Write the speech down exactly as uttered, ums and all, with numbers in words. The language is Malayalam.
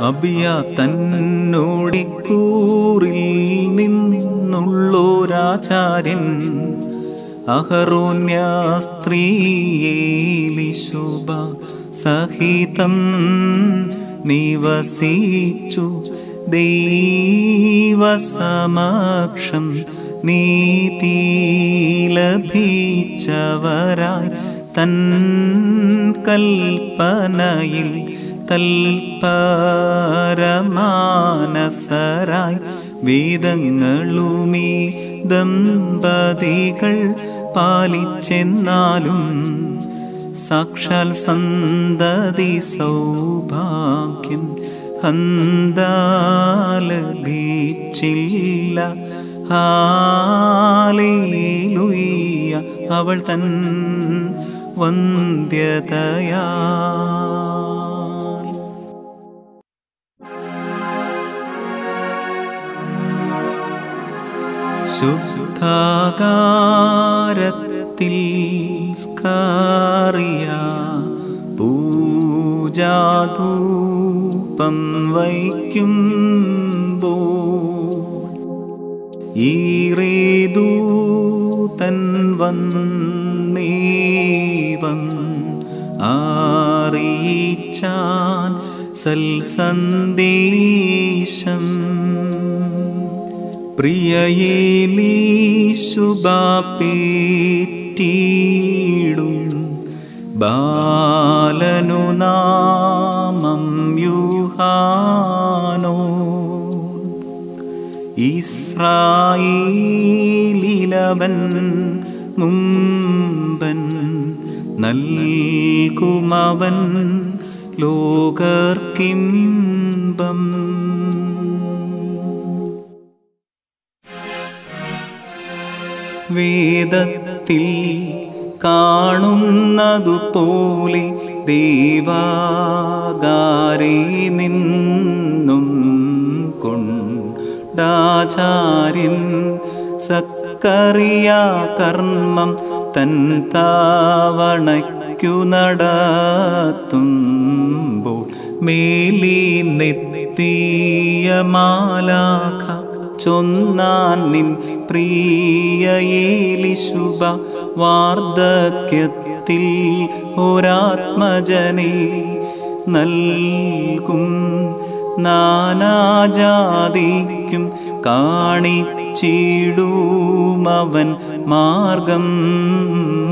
അബിയ തന്നോടിക്കൂറിൽ നിന്നുള്ളോരാചാര്യൻ അഹരോന്യ സ്ത്രീയേലിശുഭ സഹിതം നിവസിച്ചു ദൈവസമക്ഷം നീതി ലഭിച്ചവരായി തൻ കൽപ്പനയിൽ തൽപരമാനസരായി വേദങ്ങളുമീ ദമ്പതികൾ പാലിച്ചെന്നാലും സാക്ഷാൽ സന്തതി സൗഭാഗ്യം ഹന്താലഭിച്ചില്ല. ഹാലേലൂയ അവൾ തൻ വന്ധ്യതയാ. ശുദ്ധാകാരത്തിൽ സ്കാറിയ പൂജാധൂപം വയ്ക്കുമ്പോൾ ഈറേദൂതൻ വന്നേവം അറിയിച്ചാൻ സൽസന്ദേശം. പ്രിയയേലീശുബാപ്പേറ്റിടും ബാലനു നാമം യൂഹാനോ. ഇസ്രായേലിലവൻ മുമ്പൻ നൽകുമവൻ ലോകർക്കിമ്പം. വേദത്തിൽ കാണുന്നതുപോലെ ദേവാഗാരേ നിന്നും കൊണ്ടാചാര്യൻ സക്കറിയ കർമ്മം തൻ താവണയ്ക്കു നടത്തുമ്പോൾ മേലി നെത്തിയ മാലാഖ ചൊന്നാൻ നിൻ പ്രിയയേലിശുഭ വാർദ്ധക്യത്തിൽ ഒരാത്മജനെ നൽകും. നാനാജാതിക്കും കാണിച്ചിടുമവൻ മാർഗം